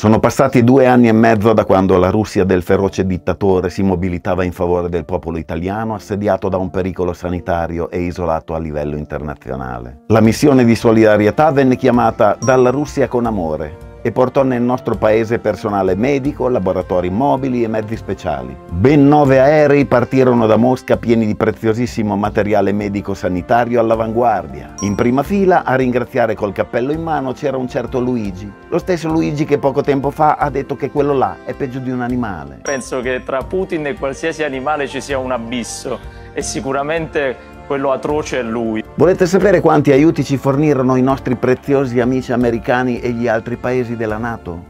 Sono passati 2 anni e mezzo da quando la Russia del feroce dittatore si mobilitava in favore del popolo italiano, assediato da un pericolo sanitario e isolato a livello internazionale. La missione di solidarietà venne chiamata Dalla Russia con amore e portò nel nostro paese personale medico, laboratori mobili e mezzi speciali. Ben 9 aerei partirono da Mosca pieni di preziosissimo materiale medico-sanitario all'avanguardia. In prima fila, a ringraziare col cappello in mano, c'era un certo Luigi. Lo stesso Luigi che poco tempo fa ha detto che quello là è peggio di un animale. Penso che tra Putin e qualsiasi animale ci sia un abisso e sicuramente quello atroce è lui. Volete sapere quanti aiuti ci fornirono i nostri preziosi amici americani e gli altri paesi della NATO?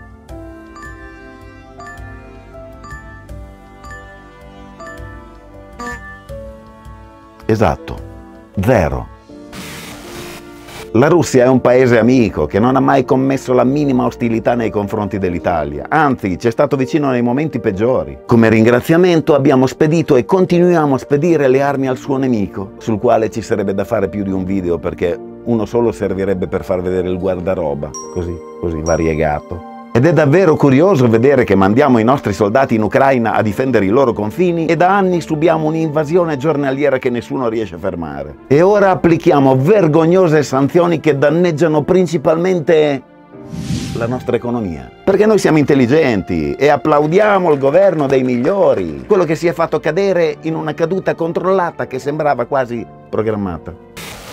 Esatto, 0. La Russia è un paese amico che non ha mai commesso la minima ostilità nei confronti dell'Italia, anzi ci è stato vicino nei momenti peggiori. Come ringraziamento abbiamo spedito e continuiamo a spedire le armi al suo nemico, sul quale ci sarebbe da fare più di un video perché uno solo servirebbe per far vedere il guardaroba, così variegato. Ed è davvero curioso vedere che mandiamo i nostri soldati in Ucraina a difendere i loro confini e da anni subiamo un'invasione giornaliera che nessuno riesce a fermare. E ora applichiamo vergognose sanzioni che danneggiano principalmente la nostra economia. Perché noi siamo intelligenti e applaudiamo il governo dei migliori, quello che si è fatto cadere in una caduta controllata che sembrava quasi programmata.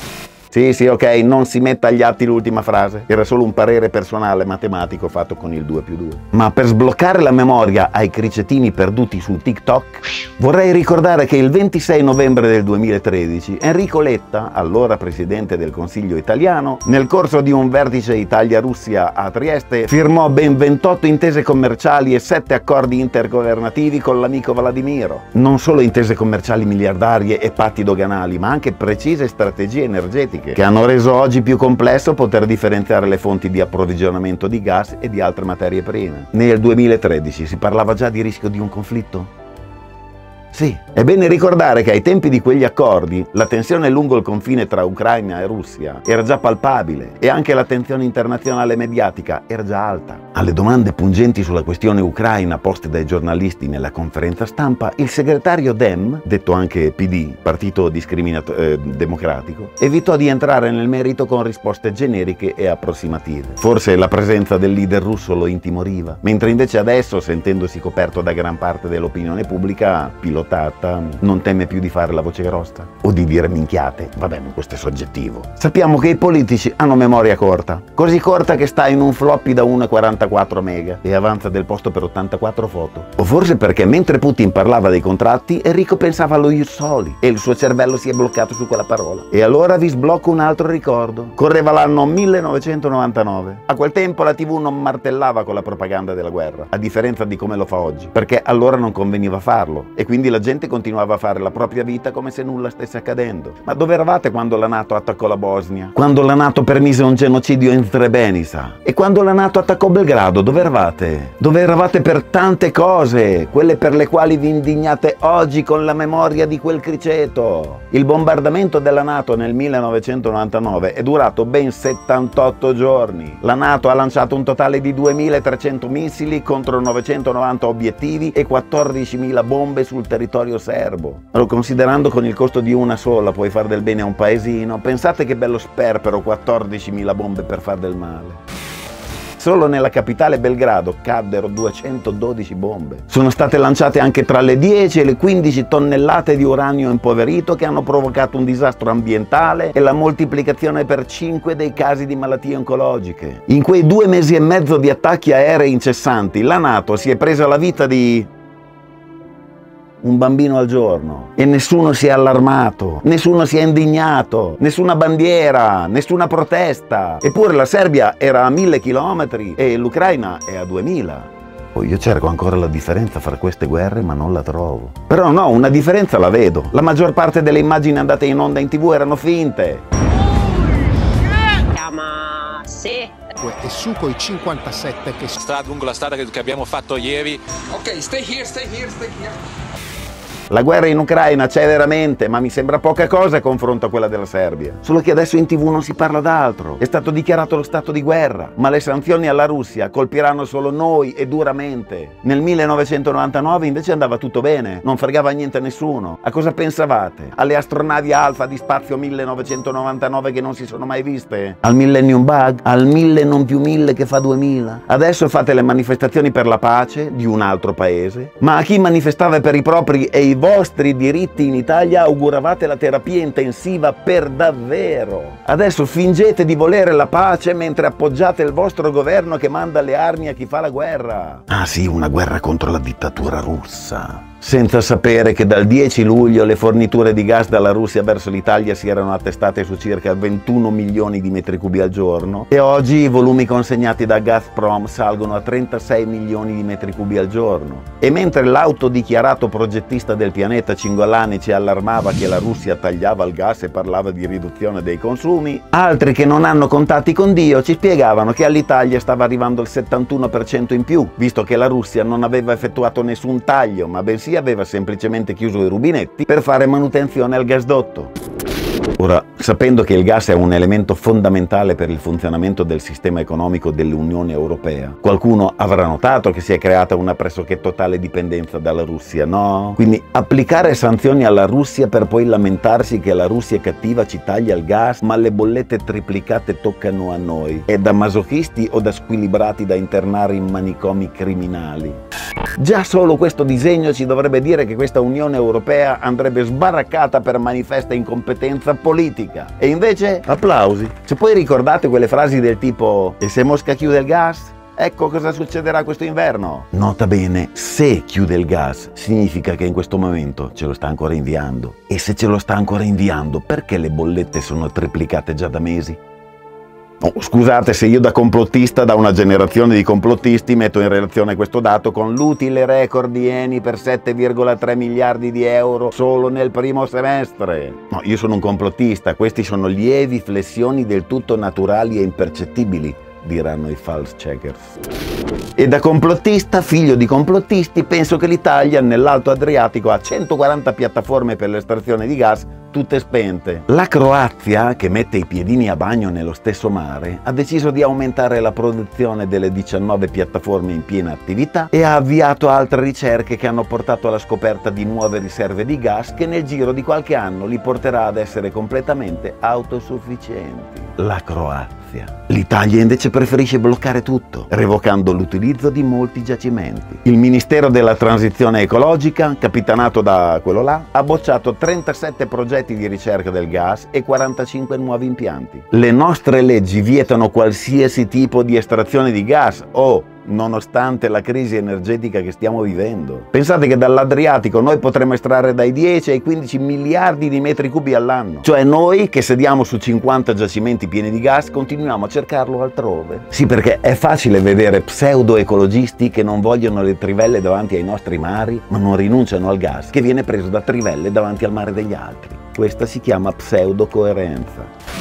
Sì, ok, non si metta agli atti l'ultima frase. Era solo un parere personale matematico fatto con il 2+2. Ma per sbloccare la memoria ai cricetini perduti su TikTok, vorrei ricordare che il 26 novembre del 2013 Enrico Letta, allora presidente del Consiglio italiano, nel corso di un vertice Italia-Russia a Trieste, firmò ben 28 intese commerciali e 7 accordi intergovernativi con l'amico Vladimiro. Non solo intese commerciali miliardarie e patti doganali, ma anche precise strategie energetiche che hanno reso oggi più complesso poter differenziare le fonti di approvvigionamento di gas e di altre materie prime. Nel 2013 si parlava già di rischio di un conflitto? Sì, è bene ricordare che ai tempi di quegli accordi la tensione lungo il confine tra Ucraina e Russia era già palpabile e anche la tensione internazionale mediatica era già alta. Alle domande pungenti sulla questione ucraina poste dai giornalisti nella conferenza stampa, il segretario Dem, detto anche PD, Partito Democratico, evitò di entrare nel merito con risposte generiche e approssimative. Forse la presenza del leader russo lo intimoriva, mentre invece adesso, sentendosi coperto da gran parte dell'opinione pubblica, pilotata, non teme più di fare la voce grossa o di dire minchiate. Vabbè, ma questo è soggettivo. Sappiamo che i politici hanno memoria corta, così corta che sta in un floppy da 1,44 mega e avanza del posto per 84 foto. O forse perché mentre Putin parlava dei contratti, Enrico pensava allo Ius Soli e il suo cervello si è bloccato su quella parola. E allora vi sblocco un altro ricordo. Correva l'anno 1999. A quel tempo la TV non martellava con la propaganda della guerra, a differenza di come lo fa oggi, perché allora non conveniva farlo e quindi la gente continuava a fare la propria vita come se nulla stesse accadendo. Ma dove eravate quando la NATO attaccò la Bosnia? Quando la NATO permise un genocidio in Srebrenica? E quando la NATO attaccò Belgrado, dove eravate? Dove eravate per tante cose, quelle per le quali vi indignate oggi con la memoria di quel criceto. Il bombardamento della NATO nel 1999 è durato ben 78 giorni. La NATO ha lanciato un totale di 2300 missili contro 990 obiettivi e 14.000 bombe sul territorio serbo. Allora, considerando con il costo di una sola puoi far del bene a un paesino, pensate che bello sperpero 14.000 bombe per far del male. Solo nella capitale Belgrado caddero 212 bombe. Sono state lanciate anche tra le 10 e le 15 tonnellate di uranio impoverito che hanno provocato un disastro ambientale e la moltiplicazione per 5 dei casi di malattie oncologiche. In quei 2 mesi e mezzo di attacchi aerei incessanti, la NATO si è presa la vita di un bambino al giorno e nessuno si è allarmato, nessuno si è indignato, nessuna bandiera, nessuna protesta. Eppure la Serbia era a 1000 chilometri e l'Ucraina è a 2000. Poi io cerco ancora la differenza fra queste guerre ma non la trovo. Però no, una differenza la vedo. La maggior parte delle immagini andate in onda in TV erano finte. Ma sì. E su coi 57 che lungo la strada che abbiamo fatto ieri. Ok, stay here. La guerra in Ucraina c'è veramente, ma mi sembra poca cosa a confronto a quella della Serbia. Solo che adesso in TV non si parla d'altro. È stato dichiarato lo stato di guerra, ma le sanzioni alla Russia colpiranno solo noi e duramente. Nel 1999 invece andava tutto bene, non fregava niente a nessuno. A cosa pensavate? Alle astronavi Alpha di Spazio 1999 che non si sono mai viste? Al Millennium Bug? Al 1000 non più 1000 che fa 2000? Adesso fate le manifestazioni per la pace di un altro paese, ma a chi manifestava per i propri e i vostri diritti in Italia auguravate la terapia intensiva per davvero. Adesso fingete di volere la pace mentre appoggiate il vostro governo che manda le armi a chi fa la guerra. Ah sì, una guerra contro la dittatura russa. Senza sapere che dal 10 luglio le forniture di gas dalla Russia verso l'Italia si erano attestate su circa 21 milioni di metri cubi al giorno e oggi i volumi consegnati da Gazprom salgono a 36 milioni di metri cubi al giorno. E mentre l'autodichiarato progettista del pianeta Cingolani ci allarmava che la Russia tagliava il gas e parlava di riduzione dei consumi, altri che non hanno contatti con Dio ci spiegavano che all'Italia stava arrivando il 71% in più, visto che la Russia non aveva effettuato nessun taglio, ma bensì aveva semplicemente chiuso i rubinetti per fare manutenzione al gasdotto. Ora, sapendo che il gas è un elemento fondamentale per il funzionamento del sistema economico dell'Unione Europea, qualcuno avrà notato che si è creata una pressoché totale dipendenza dalla Russia, no? Quindi applicare sanzioni alla Russia per poi lamentarsi che la Russia è cattiva ci taglia il gas, ma le bollette triplicate toccano a noi. È da masochisti o da squilibrati da internare in manicomi criminali? Già solo questo disegno ci dovrebbe dire che questa Unione Europea andrebbe sbaraccata per manifesta incompetenza politica. E invece, applausi. Se poi ricordate quelle frasi del tipo «E se Mosca chiude il gas? Ecco cosa succederà questo inverno». Nota bene, se chiude il gas significa che in questo momento ce lo sta ancora inviando. E se ce lo sta ancora inviando, perché le bollette sono triplicate già da mesi? Oh, scusate se io da complottista, da una generazione di complottisti, metto in relazione questo dato con l'utile record di Eni per 7,3 miliardi di euro solo nel primo semestre. No, io sono un complottista, questi sono lievi flessioni del tutto naturali e impercettibili, diranno i false checkers. E da complottista, figlio di complottisti, penso che l'Italia nell'Alto Adriatico ha 140 piattaforme per l'estrazione di gas, tutte spente. La Croazia, che mette i piedini a bagno nello stesso mare, ha deciso di aumentare la produzione delle 19 piattaforme in piena attività e ha avviato altre ricerche che hanno portato alla scoperta di nuove riserve di gas che nel giro di qualche anno li porterà ad essere completamente autosufficienti. La Croazia. L'Italia invece preferisce bloccare tutto, revocando l'utilizzo di molti giacimenti. Il Ministero della Transizione Ecologica, capitanato da quello là, ha bocciato 37 progetti di ricerca del gas e 45 nuovi impianti. Le nostre leggi vietano qualsiasi tipo di estrazione di gas nonostante la crisi energetica che stiamo vivendo. Pensate che dall'Adriatico noi potremmo estrarre dai 10 ai 15 miliardi di metri cubi all'anno. Cioè noi che sediamo su 50 giacimenti pieni di gas continuiamo a cercarlo altrove. Sì, perché è facile vedere pseudo-ecologisti che non vogliono le trivelle davanti ai nostri mari, ma non rinunciano al gas che viene preso da trivelle davanti al mare degli altri. Questa si chiama pseudo-coerenza.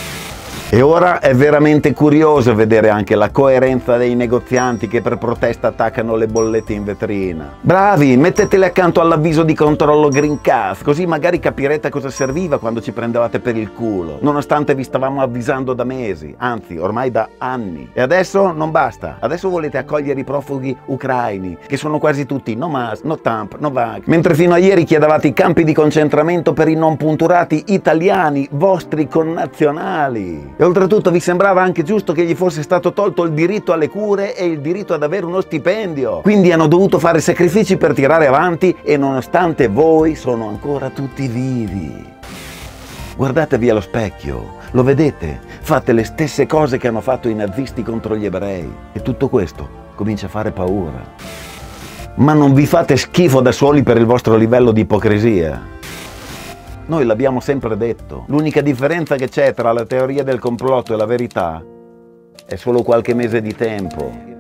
E ora è veramente curioso vedere anche la coerenza dei negozianti che per protesta attaccano le bollette in vetrina. Bravi, mettetele accanto all'avviso di controllo Greencast, così magari capirete a cosa serviva quando ci prendevate per il culo, nonostante vi stavamo avvisando da mesi, anzi ormai da anni. E adesso non basta, adesso volete accogliere i profughi ucraini, che sono quasi tutti no mas, no tamp, no vac, mentre fino a ieri chiedevate i campi di concentramento per i non punturati italiani, vostri connazionali. E oltretutto vi sembrava anche giusto che gli fosse stato tolto il diritto alle cure e il diritto ad avere uno stipendio. Quindi hanno dovuto fare sacrifici per tirare avanti e nonostante voi sono ancora tutti vivi. Guardatevi allo specchio, lo vedete? Fate le stesse cose che hanno fatto i nazisti contro gli ebrei. E tutto questo comincia a fare paura. Ma non vi fate schifo da soli per il vostro livello di ipocrisia. Noi l'abbiamo sempre detto, l'unica differenza che c'è tra la teoria del complotto e la verità è solo qualche mese di tempo.